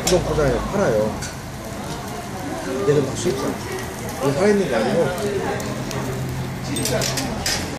수동 포장해 팔아요. 얘는 막 수입산. 이게 살아있는 게 아니고